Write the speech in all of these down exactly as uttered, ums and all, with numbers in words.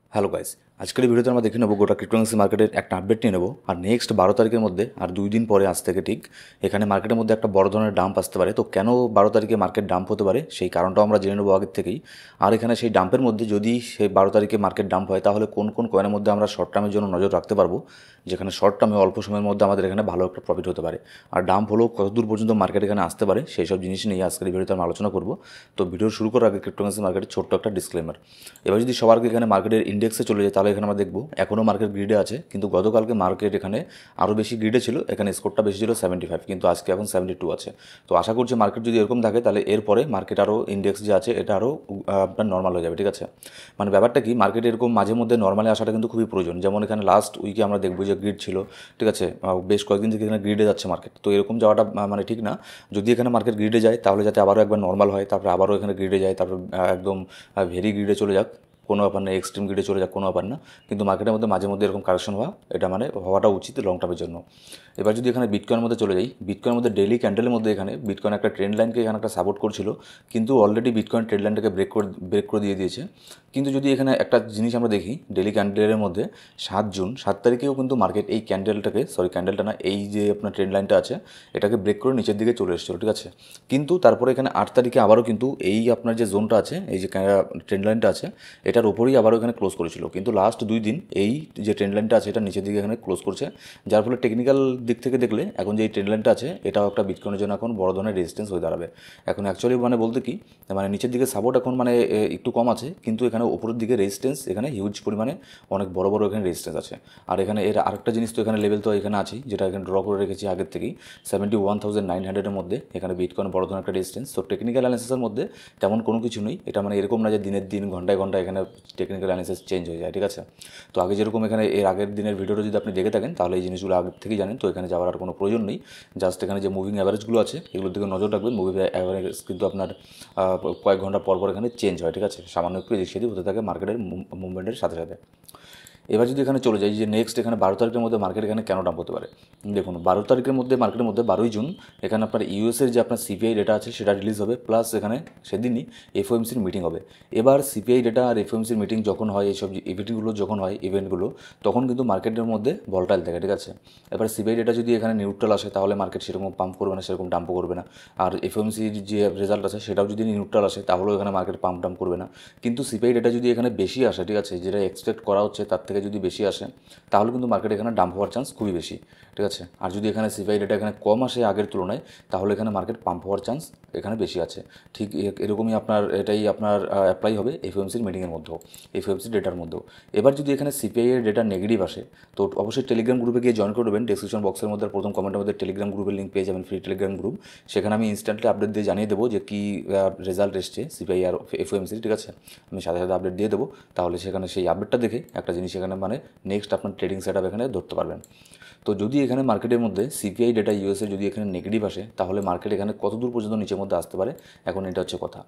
Hello guys, আজকের এই ভিডিওতে আমরা দেখে নেবো গোটা ক্রিপ্টোকারেন্সি মার্কেটের একটা আপডেট নিয়ে নেবো। আর নেক্সট বারো তারিখের মধ্যে আর দুই দিন পরে আজ থেকে ঠিক এখানে মার্কেটের মধ্যে একটা বড় ধরনের ডাম্প আসতে পারে। তো কেন বারো তারিখে মার্কেট ডাম্প হতে পারে সেই কারণটাও আমরা জেনে নেবো আগের থেকেই। আর এখানে সেই ডাম্পের মধ্যে যদি সেই বারো তারিখে মার্কেট ডাম্প হয় তাহলে কোন কোন কয়েনের মধ্যে আমরা শর্ট টার্মের জন্য নজর রাখতে পারবো, যেখানে শর্ট টার্মে অল্প সময়ের মধ্যে আমাদের এখানে ভালো একটা প্রফিট হতে পারে। আর ডাম্প হলেও কতদূর পর্যন্ত মার্কেট এখানে আসতে পারে সেই সব জিনিস নিয়ে আজকের এই ভিডিওতে আমরা আলোচনা করবো। তো ভিডিও শুরু করার আগে ক্রিপ্টোকারেন্সি মার্কেটের ছোট্ট একটা ডিসক্লেমার। এবার যদি সবার আগে এখানে মার্কেটের ইন্ডেক্সে চলে যায় তাহলে এখানে আমরা দেখবো এখনও মার্কেট গ্রিডে আছে, কিন্তু গতকালকে মার্কেট এখানে আরও বেশি গ্রিডে ছিল, এখানে স্কোরটা বেশি ছিল সেভেন্টি ফাইভ, কিন্তু আজকে এখন সেভেন্টি টু আছে। তো আশা করছি মার্কেট যদি এরকম থাকে তাহলে এরপরে মার্কেট আরও ইন্ডেক্স যে আছে এটা আরও আপনার নর্মাল হয়ে যাবে, ঠিক আছে। মানে ব্যাপারটা কি, মার্কেট এরকম মাঝে মধ্যে নর্মালি আসাটা কিন্তু খুবই প্রয়োজন। যেমন এখানে লাস্ট উইকে আমরা দেখবো যে গ্রিড ছিল, ঠিক আছে, বেশ কয়েকদিন থেকে এখানে গ্রিডে যাচ্ছে মার্কেট। তো এরকম যাওয়াটা মানে ঠিক না। যদি এখানে মার্কেট গ্রিডে যায় তাহলে যাতে আবারও একবার নর্মাল হয়, তারপরে আবারও এখানে গ্রিডে যায়, তারপর একদম ভেরি গ্রিডে চলে যাক, কোনো ব্যাপার না, এক্সট্রিম গ্রিডে চলে যাক, কোনো ব্যাপার না। কিন্তু মার্কেটের মধ্যে মাঝে মধ্যে এরকম কারেকশন হওয়া এটা মানে হওয়াটা উচিত লং টার্মের জন্য। এবার যদি এখানে বিটকয়েনের মধ্যে চলে যাই, বিটকয়েনের মধ্যে ডেইলি ক্যান্ডেলের মধ্যে এখানে বিটকয়েন একটা ট্রেন্ড লাইনকে এখানে একটা সাপোর্ট করছিল, কিন্তু অলরেডি বিটকয়েন ট্রেন্ড লাইনটাকে ব্রেক করে ব্রেক করে দিয়ে দিয়েছে। কিন্তু যদি এখানে একটা জিনিস আমরা দেখি ডেইলি ক্যান্ডেলের মধ্যে, সাত জুন সাত তারিখেও কিন্তু মার্কেট এই ক্যান্ডেলটাকে, সরি ক্যান্ডেলটা না, এই যে আপনার ট্রেন্ড লাইনটা আছে এটাকে ব্রেক করে নিচের দিকে চলে এসেছিল, ঠিক আছে। কিন্তু তারপরে এখানে আট তারিখে আবারও কিন্তু এই আপনার যে জোনটা আছে, এই যে ট্রেন্ড লাইনটা আছে এটার উপরেই আবারও এখানে ক্লোজ করেছিল। কিন্তু লাস্ট দুই দিন এই যে ট্রেন্ড লাইনটা আছে এটা নিচের দিকে এখানে ক্লোজ করছে, যার ফলে টেকনিক্যাল দিক থেকে দেখলে এখন যে এই ট্রেন্ড লাইনটা আছে এটাও একটা বিটকয়েনের জন্য এখন বড় ধরনের রেজিস্ট্যান্স হয়ে দাঁড়াবে। এখন অ্যাকচুয়ালি মানে বলতে কি, মানে নিচের দিকে সাপোর্ট এখন মানে একটু কম আছে, কিন্তু এখানে উপরের দিকে রেজিস্ট্যান্স এখানে হিউজ পরিমাণে অনেক বড় বড় এখানে রেজিস্ট্যান্স আছে। আর এখানে এর আরেকটা জিনিস তো এখানে লেভেল তো এখানে আছেই, যেটা এখানে ড্র করে রেখেছি আগের থেকেই, সেভেন্টি ওয়ান থাউজেন্ড নাইন হান্ড্রেডের মধ্যে এখানে বিটকয়েন বড় ধরনের একটা রেজিস্ট্যান্স। তো টেকনিক্যাল অ্যানালিসিসের মধ্যে তেমন কোনো কিছু নেই, এটা মানে এরকম না যে দিনের দিন ঘন্টায় ঘন্টায় এখানে টেকনিক্যাল অ্যানালিসিস চেঞ্জ হয়ে যায়, ঠিক আছে। তো আগে যেরকম এখানে এর আগের দিনের ভিডিওটা যদি আপনি দেখে থাকেন তাহলে এই জিনিসগুলো আগের থেকেই জানেন, তো এখানে যাওয়ার আর কোনো প্রয়োজন নেই। জাস্ট এখানে যে মুভিং অ্যাভারেজগুলো আছে এগুলোর দিকে নজর রাখবেন। মুভিং অ্যাভারেজ কিন্তু আপনার কয়েক ঘন্টা পর পর এখানে চেঞ্জ হয়, ঠিক আছে, সামান্য একটু এদিক সেদিক হতে থাকে মার্কেটের মুভমেন্টের সাথে সাথে। এবার যদি এখানে চলে যাই যে নেক্সট এখানে বারো তারিখের মধ্যে মার্কেট এখানে কেন ডাম্প হতে পারে, দেখুন বারো তারিখের মধ্যে মার্কেটের মধ্যে বারোই জুন এখানে আপনার ইউএসের যে আপনার সিপিআই ডেটা আছে সেটা রিলিজ হবে, প্লাস এখানে সেদিনই এফওএমসির মিটিং হবে। এবার সিপিআই ডেটা আর এফওএমসির মিটিং যখন হয়, এইসব ইভেন্টগুলো যখন হয় ইভেন্টগুলো, তখন কিন্তু মার্কেটের মধ্যে ভলটাইল থাকে, ঠিক আছে। এবার সিপিআই ডেটা যদি এখানে নিউট্রাল আসে তাহলে মার্কেট সেরকম পাম্প করবে না, সেরকম ডাম্পও করবে না। আর এফওএমসির যে রেজাল্ট আছে সেটাও যদি নিউট্রাল আসে তাহলেও এখানে মার্কেট পাম্প ডাম্প করবে না। কিন্তু সিপিআই ডেটা যদি এখানে বেশি আসে, ঠিক আছে, যেটা এক্সপেক্ট করা হচ্ছে তার থেকে যদি বেশি আসে তাহলে কিন্তু মার্কেট এখানে ডাম্প হওয়ার চান্স খুবই বেশি, ঠিক আছে। আর যদি এখানে সিপিআই ডেটা এখানে কম আসে আগের তুলনায় তাহলে এখানে মার্কেট পাম্প হওয়ার চান্স এখানে বেশি আছে। ঠিক এরকমই আপনার এটাই আপনার অ্যাপ্লাই হবে এফওএমসির মিটিংয়ের মধ্যেও, এফওএমসির ডেটার মধ্যেও। এবার যদি এখানে সিপিআই এর ডেটা নেগেটিভ আসে তো অবশ্যই টেলিগ্রাম গ্রুপে গিয়ে জয়েন করে দেবেন। ডেসক্রিপশন বক্সের মধ্যে প্রথম কমেন্টের মধ্যে টেলিগ্রাম গ্রুপের লিঙ্ক পেয়ে যাবেন, ফ্রি টেলিগ্রাম গ্রুপ। সেখানে আমি ইনস্ট্যান্টলি আপডেট দিয়ে জানিয়ে দেবো যে কী রেজাল্ট এসছে সিপিআই আর এফওএমসি, ঠিক আছে। আমি সাথে সাথে আপডেট দিয়ে দেবো, তাহলে সেখানে সেই আপডেটটা দেখে একটা জিনিস এখানে মানে নেক্সট আপনার ট্রেডিং সেট আপ এখানে ধরতে পারবেন। তো যদি এখানে মার্কেটের মধ্যে সিপিআই ডেটা ইউএসএ যদি এখানে নেগেটিভ আসে তাহলে মার্কেট এখানে কত দূর পর্যন্ত নিচের মধ্যে আসতে পারে, এখন এটা হচ্ছে কথা।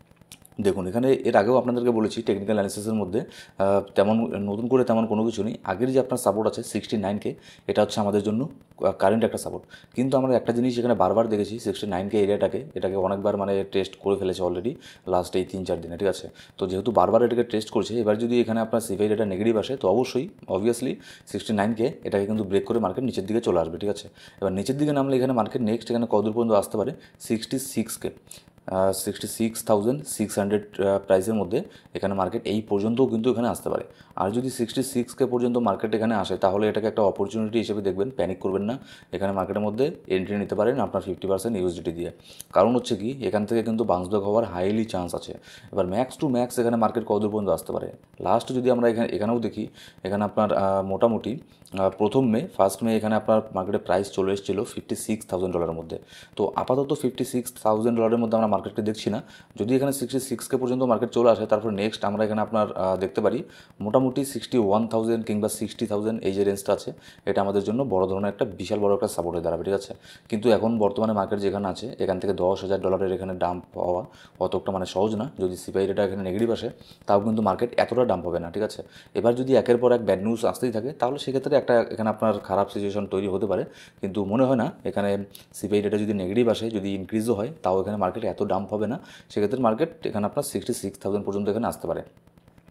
দেখুন এখানে এর আগেও আপনাদেরকে বলেছি টেকনিক্যাল অ্যানালিসিসের মধ্যে তেমন নতুন করে তেমন কোনো কিছু নেই। আগের যে আপনার সাপোর্ট আছে সিক্সটি নাইনকে, এটা হচ্ছে আমাদের জন্য কারেন্ট একটা সাপোর্ট। কিন্তু আমরা একটা জিনিস এখানে বারবার দেখেছি, সিক্সটি নাইনকে এরিয়াটাকে এটাকে অনেকবার মানে টেস্ট করে ফেলেছে অলরেডি লাস্ট এই তিন চার দিনে, ঠিক আছে। তো যেহেতু বারবার এটাকে টেস্ট করছে, এবার যদি এখানে আপনার সিপিআই ডেটা নেগেটিভ আসে তো অবশ্যই অবভিয়াসলি সিক্সটি নাইনকে এটাকে কিন্তু ব্রেক করে মার্কেট নিচের দিকে চলে আসবে, ঠিক আছে। এবার নিচের দিকে নামলে এখানে মার্কেট নেক্সট এখানে কতদূর পর্যন্ত আসতে পারে, সিক্সটি সিক্সকে sixty six thousand six hundred প্রাইসের মধ্যে এখানে মার্কেট এই পর্যন্তও কিন্তু এখানে আসতে পারে। আর যদি সিক্সটি সিক্সকে পর্যন্ত মার্কেট এখানে আসে তাহলে এটাকে একটা অপরচুনিটি হিসেবে দেখবেন, প্যানিক করবেন না। এখানে মার্কেটের মধ্যে এন্ট্রি নিতে পারেন আপনার ফিফটি পার্সেন্ট ইউএসডিটি দিয়ে। কারণ হচ্ছে কি, এখান থেকে কিন্তু বাউন্স ব্যাক হওয়ার হাইলি চান্স আছে। এবার ম্যাক্স টু ম্যাক্স এখানে মার্কেট কতদূর পর্যন্ত আসতে পারে, লাস্ট যদি আমরা এখানে এখানেও দেখি, এখানে আপনার মোটামুটি প্রথম মে ফার্স্ট মে এখানে আপনার মার্কেটের প্রাইস চলে এসেছিল ফিফটি সিক্স থাউজেন্ড ডলারের মধ্যে। তো আপাতত ফিফটি সিক্স থাউজেন্ড ডলারের মধ্যে আমরা মার্কেটকে দেখছি না। যদি এখানে সিক্সটি সিক্সকে পর্যন্ত মার্কেট চলে আসে তারপর নেক্সট আমরা এখানে আপনার দেখতে পারি মোটামুটি সিক্সটি ওয়ান থাউজেন্ড কিংবা সিক্সটি থাউজেন্ড এই যে রেঞ্জটা আছে এটা আমাদের জন্য বড় ধরনের একটা বিশাল বড় একটা সাপোর্ট হয়ে দাঁড়াবে, ঠিক আছে। কিন্তু এখন বর্তমানে মার্কেট যেখানে আছে এখান থেকে দশ হাজার ডলারের এখানে ডাম্প হওয়া অতটা মানে সহজ না। যদি সিপিআই রেটা এখানে নেগেটিভ আসে তাও কিন্তু মার্কেট এতটা ডাম্প হবে না, ঠিক আছে। এবার যদি একের পর এক ব্যাড নিউজ আসতেই থাকে তাহলে সেক্ষেত্রে একটা এখানে আপনার খারাপ সিচুয়েশন তৈরি হতে পারে, কিন্তু মনে হয় না এখানে সিপিআই রেটা যদি নেগেটিভ আসে, যদি ইনক্রিজও হয় তাও এখানে মার্কেট এত ডাম্প হবে না। সেক্ষেত্রে মার্কেট এখানে আপনার সিক্সটি সিক্স থাউজেন্ড পর্যন্ত এখানে আসতে পারে।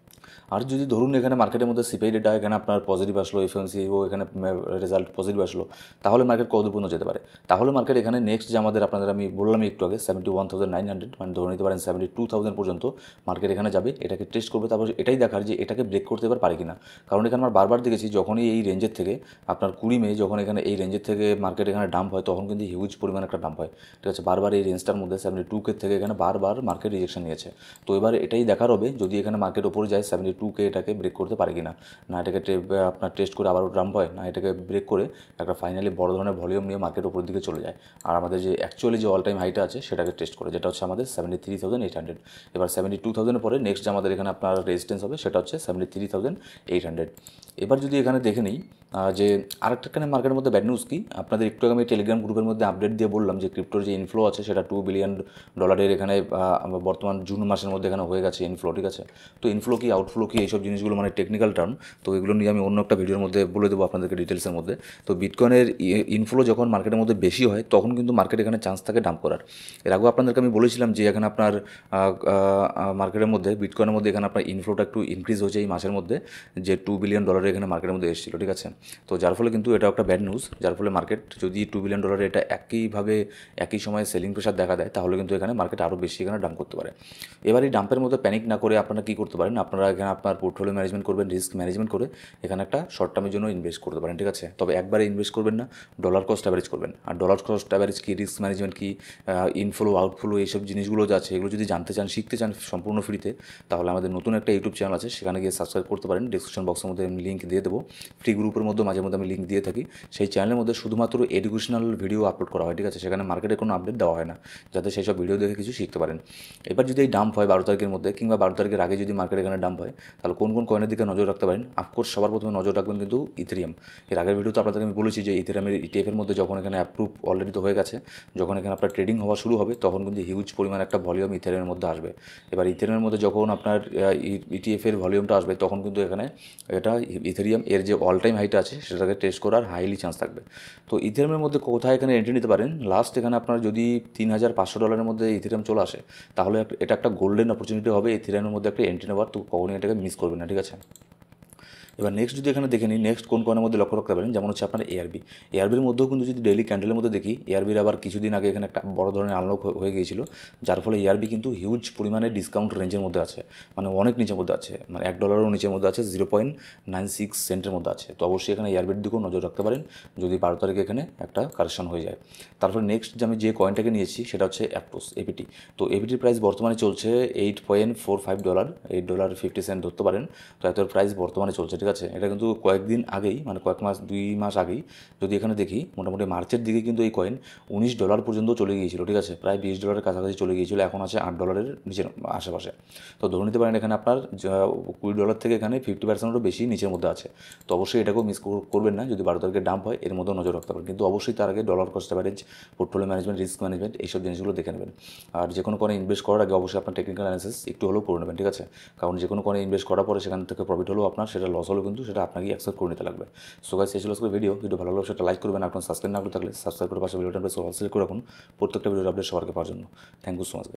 আর যদি ধরুন এখানে মার্কেটের মধ্যে সিপিআই ডেটা এখানে আপনার পজিটিভ আসলো, এফএমসি ও এখানে রেজাল্ট পজিটিভ আসলো, তাহলে মার্কেট কত পর্যন্ত যেতে পারে? তাহলে মার্কেট এখানে নেক্সট যে আমাদের আপনাদের আমি বললাম একটু আগে seventy one thousand nine hundred মানে ধরে নিতে পারেন সেভেন্টি টু থাউজেন্ড পর্যন্ত মার্কেট এখানে যাবে, এটাকে টেস্ট করবে। তারপর এটাই দেখার যে এটাকে ব্রেক করতে এবার পারে কিনা। কারণ এখানে আমরা বারবার দেখেছি যখনই এই রেঞ্জের থেকে আপনার কুড়ি মে যখন এখানে এই রেঞ্জের থেকে মার্কেট এখানে ডাম্প হয় তখন কিন্তু হিউজ পরিমাণ একটা ডাম্প হয়, ঠিক আছে। বারবার এই রেঞ্জটার মধ্যে সেভেন্টি টু কে থেকে এখানে বারবার মার্কেট রিজেকশন নিয়েছে। তো এবার এটাই দেখার হবে যদি এখানে মার্কেট ওপরে যায় সেভেন্টি টু কে এটাকে ব্রেক করতে পারে কিনা, না এটাকে আপনার টেস্ট করে আবারও ডাম্প হয়, না এটাকে ব্রেক করে একটা ফাইনালি বড় ধরনের ভলিউম নিয়ে মার্কেট ওপরের দিকে চলে যায় আর আমাদের যে অ্যাকচুয়ালি যে অল টাইম হাইটা আছে সেটাকে টেস্ট করে, যেটা হচ্ছে আমাদের seventy three thousand eight hundred. এবার সেভেন্টি টু থাউজেন্ডের পরে নেক্সট যে আমাদের এখানে আপনার রেজিস্টেন্স হবে সেটা হচ্ছে seventy three thousand eight hundred. এবার যদি এখানে দেখে নিই যে আরেকটা এখানে মার্কেটের মধ্যে ব্যাড নিউজ কি, আপনাদের একটু আগে আমি টেলিগ্রাম গ্রুপের মধ্যে আপডেট দিয়ে বললাম যে ক্রিপ্টোর যে ইনফ্লো আছে সেটা টু বিলিয়ন ডলারের এখানে বর্তমান জুন মাসের মধ্যে এখানে হয়ে গেছে ইনফ্লো, ঠিক আছে। তো ইনফ্লো কি আউটফ্লো কি এইসব জিনিসগুলো মানে টেকনিক্যাল টার্ম, তো এগুলো নিয়ে আমি অন্য একটা ভিডিওর মধ্যে বলে দেবো আপনাদেরকে ডিটেলসের মধ্যে। তো বিটকয়েনের ইনফ্লো যখন মার্কেটের মধ্যে বেশি হয় তখন কিন্তু মার্কেট এখানে চান্স থাকে ডাম্প করার। এর আগেও আপনাদেরকে আমি বলেছিলাম যে এখানে আপনার মার্কেটের মধ্যে বিটকয়েনের মধ্যে এখানে আপনার ইনফ্লোটা একটু ইনক্রিজ হয়েছে এই মাসের মধ্যে, যে টু বিলিয়ন ডলারের এখানে মার্কেটের মধ্যে এসেছিলো, ঠিক আছে। তো যার ফলে কিন্তু এটা একটা ব্যাড নিউজ, যার ফলে মার্কেট যদি টু বিলিয়ন ডলারে এটা একইভাবে একই সময়ে সেলিং প্রেশার দেখা দেয় তাহলে কিন্তু এখানে মার্কেট আরও বেশি এখানে ডাম্প করতে পারে। এবার এই ডাম্পের মধ্যে প্যানিক না করে আপনারা কী করতে পারেন, আপনারা এখানে আপনার পোর্টফোলিও ম্যানেজমেন্ট করবেন, রিস্ক ম্যানেজমেন্ট করে এখানে একটা শর্ট টার্মের জন্য ইনভেস্ট করতে পারেন, ঠিক আছে। তবে একবারে ইনভেস্ট করবেন না, ডলার কস্ট অ্যাভারেজ করবেন। আর ডলার কস্ট অ্যাভারেজ কী, রিস্ক ম্যানেজমেন্ট কী, ইনফ্লো আউটফ্লো এইসব জিনিসগুলো যা আছে এগুলো যদি জানতে চান, শিখতে চান সম্পূর্ণ ফ্রিতে, তাহলে আমাদের নতুন একটা ইউটিউব চ্যানেল আছে, সেখানে গিয়ে সাবস্ক্রাইব করতে পারেন। ডিসক্রিপশন বক্সের মধ্যে আমি লিঙ্ক দিয়ে দেবো, ফ্রি গ্রুপের মধ্যে মাঝে মধ্যে আমি লিঙ্ক দিয়ে থাকি। সেই চ্যানেলের মধ্যে শুধুমাত্র এডুকেশনাল ভিডিও আপলোড করা হয়, ঠিক আছে। সেখানে মার্কেটে কোনো আপডেট দেওয়া হয় না, যাতে সেই সব ভিডিও দেখে কিছু শিখতে পারেন। এবার যদি এই ডাম্প হয় বারো তারিখের মধ্যে কিংবা বারো তারিখের আগে যদি মার্কেট এখানে ডাম্প হয় তাহলে কোন কোন কয়েনের দিকে নজর রাখতে পারেন। অফকোর্স সবার প্রথমে নজর রাখবেন কিন্তু ইথেরিয়াম। এর আগের ভিডিওতে আপনাদেরকে আমি বলেছি যে ইথেরিয়ামের ইটিএফের মধ্যে যখন এখানে অ্যাপ্রুভ অলরেডি তো হয়ে গেছে, যখন এখানে আপনার ট্রেডিং হওয়া শুরু হবে তখন কিন্তু হিউজ পরিমাণ একটা ভলিউম ইথেরিয়ামের মধ্যে আসবে। এবার ইথেরিয়ামের মধ্যে যখন আপনার ইটিএফের ভলিউমটা আসবে তখন কিন্তু এখানে এটা ইথেরিয়াম এর যে অল টাইম হাইটা আছে সেটাকে টেস্ট করার হাইলি চান্স থাকবে। তো ইথেরিয়ামের মধ্যে কোথায় এখানে এন্ট্রি নিতে পারেন, লাস্ট এখানে আপনার যদি তিন হাজার পাঁচশো ডলারের মধ্যে ইথেরিয়াম চলে আসে তাহলে এটা একটা গোল্ডেন অপরচুনিটি হবে ইথেরিয়ামের মধ্যে একটা এন্ট্রি নেওয়ার, তো কখনই এটাকে মিস করবেন না, ঠিক আছে। এবার নেক্সট যদি এখানে দেখে নিই নেক্সট কোন কয়েনের মধ্যে লক্ষ্য রাখতে পারেন, যেমন হচ্ছে আপনার এআরবি। এআরবির মধ্যেও কিন্তু যদি ডেইলি ক্যান্ডেলের মধ্যে দেখি, এআরবির আবার কিছুদিন আগে এখানে একটা বড় ধরনের আনলক হয়ে গিয়েছিল, যার ফলে এআরবি কিন্তু হিউজ পরিমাণে ডিসকাউন্ট রেঞ্জের মধ্যে আছে, মানে অনেক নিচের মধ্যে আছে, মানে এক ডলারও নিচের মধ্যে আছে, জিরো পয়েন্ট নাইন সিক্স সেন্টের মধ্যে আছে। তো অবশ্যই এখানে এআরবির দিকেও নজর রাখতে পারেন যদি বারো তারিখে এখানে একটা কারেকশন হয়ে যায়। তারপরে নেক্সট যে আমি যে কয়েনটাকে নিয়েছি সেটা হচ্ছে অ্যাপটোস এপিটি। তো এপিটির প্রাইস বর্তমানে চলছে eight point four five dollar, eight dollar fifty cent ধরতে পারেন। তো এত প্রাইস বর্তমানে চলছে, ঠিক আছে। এটা কিন্তু কয়েকদিন আগেই মানে কয়েক মাস দুই মাস আগেই যদি এখানে দেখি মোটামুটি মার্চের দিকে কিন্তু এই কয়েন উনিশ ডলার পর্যন্ত চলে গিয়েছিল, ঠিক আছে। প্রায় বিশ ডলারের কাছাকাছি চলে গিয়েছিল, এখন আছে আট ডলারের নিচের আশেপাশে। তো ধরে নিতে পারেন এখানে আপনার কুড়ি ডলার থেকে এখানে ফিফটি পার্সেন্টেরও বেশি নিচের মধ্যে আছে। তো অবশ্যই এটাকেও মিস করবেন না, যদি বারো তারিখে ডাম্প হয় এর মধ্যেও নজর রাখতে পারেন। কিন্তু অবশ্যই তার আগে dollar cost average, portfolio management, risk management এইসব জিনিসগুলো দেখে নেবেন। আর যে কোনো কয়েনে ইনভেস্ট করার আগে অবশ্যই আপনার টেকনিক্যাল অ্যানালিসিস একটু হলেও করে নেবেন, ঠিক আছে। কারণ যে কোনো কয়েনে ইনভেস্ট করার পরে সেখান থেকে প্রফিট হলেও আপনার সেটা লস হলেও কিন্তু সেটা আপনাকে অ্যাকসেপ্ট করে নিতে লাগবে। সো গাইস এই ছিল আজকের ভিডিও ভিডিও ভালো লাগলে সেটা লাইক করবেন, আপনার সাবস্ক্রাইব না করে থাকলে সাবস্ক্রাইব করে পাশে ভিডিওটা বেশ অল সিলেক্ট করে রাখুন প্রত্যেকটা ভিডিওর আপডেট সবার পাওয়ার জন্য। Thank you so much.